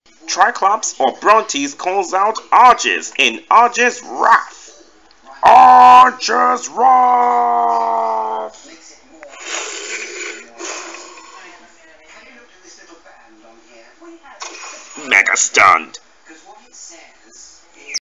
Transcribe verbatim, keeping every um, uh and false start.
Triclops or Brontes calls out Arges in Arges Wrath. Arges Wrath! Mega stunned.